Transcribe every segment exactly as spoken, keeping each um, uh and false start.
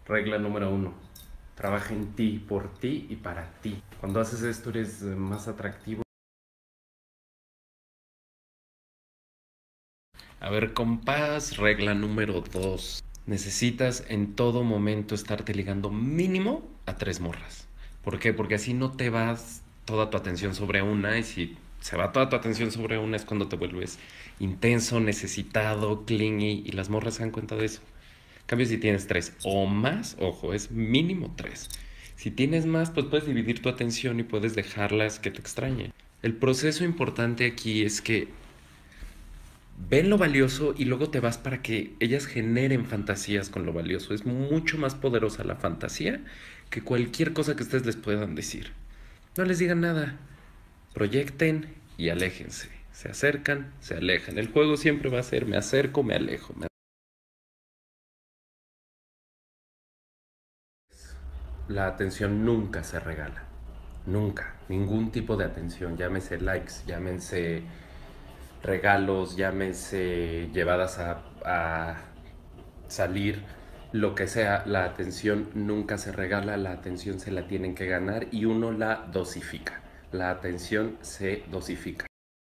Regla número uno. Trabaja en ti, por ti y para ti. Cuando haces esto eres más atractivo. A ver, compás, regla número dos. Necesitas en todo momento estarte ligando mínimo a tres morras. ¿Por qué? Porque así no te vas toda tu atención sobre una, y si se va toda tu atención sobre una es cuando te vuelves intenso, necesitado, clingy, y las morras se dan cuenta de eso. En cambio, si tienes tres o más, ojo, es mínimo tres. Si tienes más, pues puedes dividir tu atención y puedes dejarlas que te extrañen. El proceso importante aquí es que ven lo valioso y luego te vas para que ellas generen fantasías con lo valioso. Es mucho más poderosa la fantasía que cualquier cosa que ustedes les puedan decir. No les digan nada. Proyecten y aléjense. Se acercan, se alejan. El juego siempre va a ser me acerco, me alejo. Me... La atención nunca se regala. Nunca. Ningún tipo de atención. Llámese likes, llámense regalos, llámense llevadas a, a salir, lo que sea. La atención nunca se regala, la atención se la tienen que ganar y uno la dosifica. La atención se dosifica.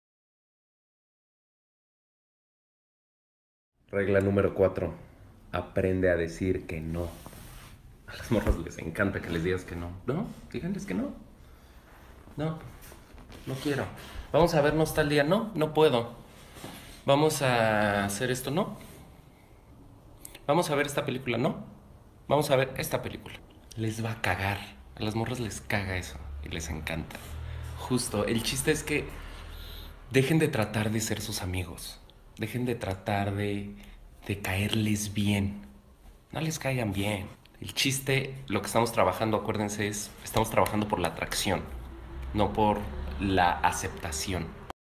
Regla número cuatro. Aprende a decir que no. A las morras les encanta que les digas que no. No, díganles que no. No, no quiero. Vamos a vernos tal día. No, no puedo. Vamos a hacer esto. No. Vamos a ver esta película. No. Vamos a ver esta película. Les va a cagar. A las morras les caga eso y les encanta. Justo, el chiste es que dejen de tratar de ser sus amigos. Dejen de tratar de, de caerles bien. No les caigan bien. El chiste, lo que estamos trabajando, acuérdense, es estamos trabajando por la atracción, no por la aceptación.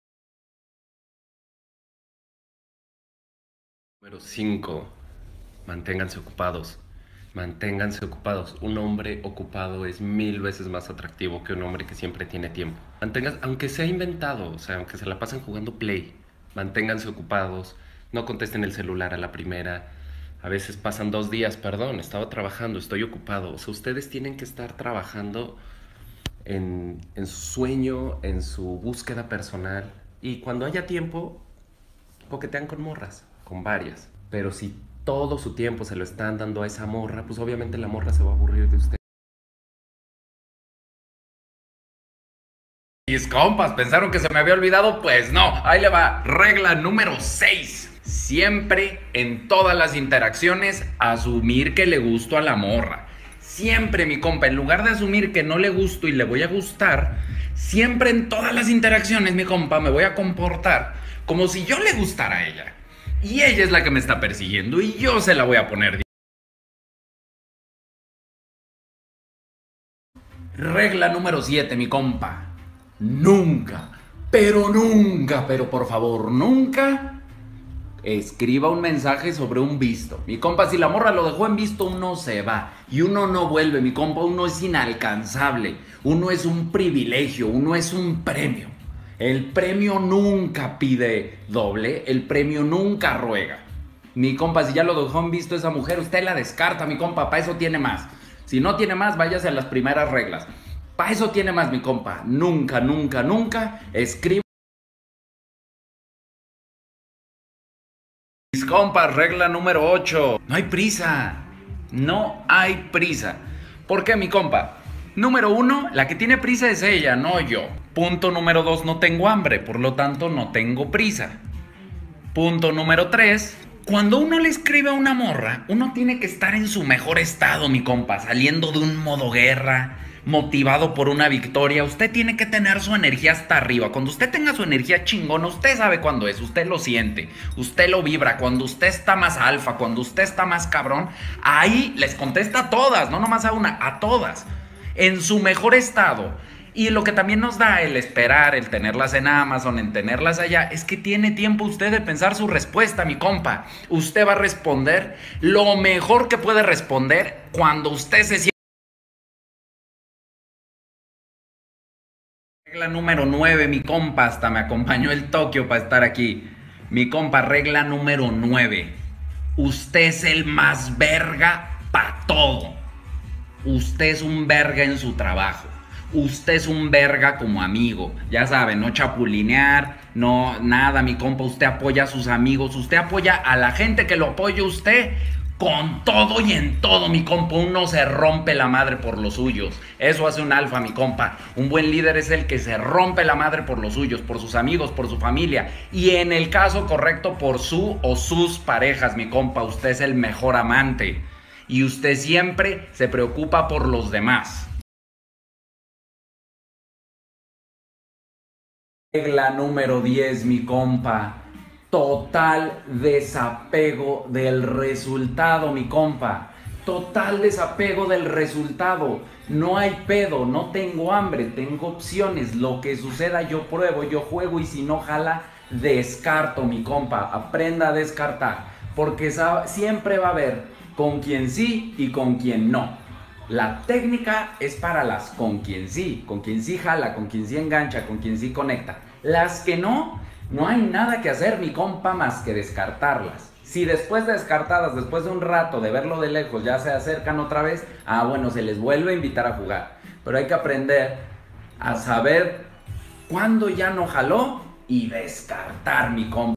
Número cinco. Manténganse ocupados. Manténganse ocupados. Un hombre ocupado es mil veces más atractivo que un hombre que siempre tiene tiempo. Manténganse, aunque sea inventado, o sea, aunque se la pasen jugando Play, manténganse ocupados. No contesten el celular a la primera. A veces pasan dos días, perdón, estaba trabajando, estoy ocupado. O sea, ustedes tienen que estar trabajando en, en su sueño, en su búsqueda personal. Y cuando haya tiempo, coquetean con morras, con varias. Pero si todo su tiempo se lo están dando a esa morra, pues obviamente la morra se va a aburrir de usted. Mis compas, ¿pensaron que se me había olvidado? Pues no, ahí le va. Regla número seis. Siempre, en todas las interacciones, asumir que le gusto a la morra. Siempre, mi compa, en lugar de asumir que no le gusto y le voy a gustar, siempre en todas las interacciones, mi compa, me voy a comportar como si yo le gustara a ella. Y ella es la que me está persiguiendo y yo se la voy a poner. Regla número siete, mi compa. Nunca, pero nunca, pero por favor, nunca escriba un mensaje sobre un visto. Mi compa, si la morra lo dejó en visto, uno se va. Y uno no vuelve, mi compa, uno es inalcanzable. Uno es un privilegio, uno es un premio. El premio nunca pide doble, el premio nunca ruega. Mi compa, si ya lo dejó en visto esa mujer, usted la descarta, mi compa, para eso tiene más. Si no tiene más, váyase a las primeras reglas. Para eso tiene más, mi compa. Nunca, nunca, nunca escriba. Mis compas, regla número ocho. No hay prisa. No hay prisa. ¿Por qué, mi compa? Número uno, la que tiene prisa es ella, no yo. Punto número dos, no tengo hambre, por lo tanto no tengo prisa. Punto número tres, cuando uno le escribe a una morra, uno tiene que estar en su mejor estado, mi compa, saliendo de un modo guerra, motivado por una victoria. Usted tiene que tener su energía hasta arriba. Cuando usted tenga su energía chingona, usted sabe cuándo es, usted lo siente, usted lo vibra. Cuando usted está más alfa, cuando usted está más cabrón, ahí les contesta a todas, no nomás a una, a todas, en su mejor estado. Y lo que también nos da el esperar, el tenerlas en Amazon, en tenerlas allá, es que tiene tiempo usted de pensar su respuesta, mi compa. Usted va a responder lo mejor que puede responder cuando usted se siente. Regla número nueve, mi compa, hasta me acompañó el Tokio para estar aquí. Mi compa, regla número nueve. Usted es el más verga para todo. Usted es un verga en su trabajo. Usted es un verga como amigo. Ya saben, no chapulinear, no nada, mi compa. Usted apoya a sus amigos. Usted apoya a la gente que lo apoya a usted con todo y en todo, mi compa. Uno se rompe la madre por los suyos. Eso hace un alfa, mi compa. Un buen líder es el que se rompe la madre por los suyos, por sus amigos, por su familia. Y en el caso correcto, por su o sus parejas, mi compa. Usted es el mejor amante. Y usted siempre se preocupa por los demás. Regla número diez, mi compa. Total desapego del resultado, mi compa. Total desapego del resultado. No hay pedo, no tengo hambre, tengo opciones. Lo que suceda yo pruebo, yo juego y si no jala, descarto, mi compa. Aprenda a descartar. Porque sabe, siempre va a haber con quien sí y con quien no. La técnica es para las con quien sí, con quien sí jala, con quien sí engancha, con quien sí conecta. Las que no, no hay nada que hacer, mi compa, más que descartarlas. Si después de descartadas, después de un rato de verlo de lejos, ya se acercan otra vez, ah, bueno, se les vuelve a invitar a jugar. Pero hay que aprender a saber cuándo ya no jaló y descartar, mi compa.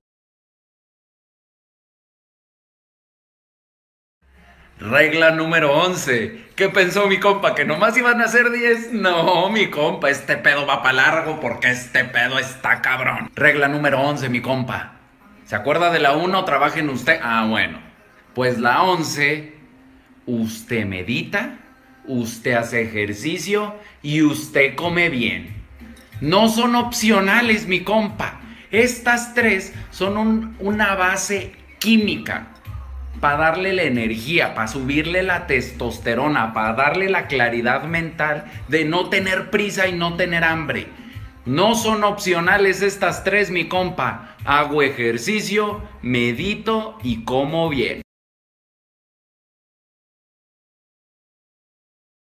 Regla número once. ¿Qué pensó mi compa? ¿Que nomás iban a ser diez? No, mi compa, este pedo va para largo porque este pedo está cabrón. Regla número once, mi compa. ¿Se acuerda de la uno? Trabaje en usted. Ah, bueno. Pues la once, usted medita, usted hace ejercicio y usted come bien. No son opcionales, mi compa. Estas tres son un, una base química. Para darle la energía, para subirle la testosterona, para darle la claridad mental de no tener prisa y no tener hambre. No son opcionales estas tres, mi compa. Hago ejercicio, medito y como bien.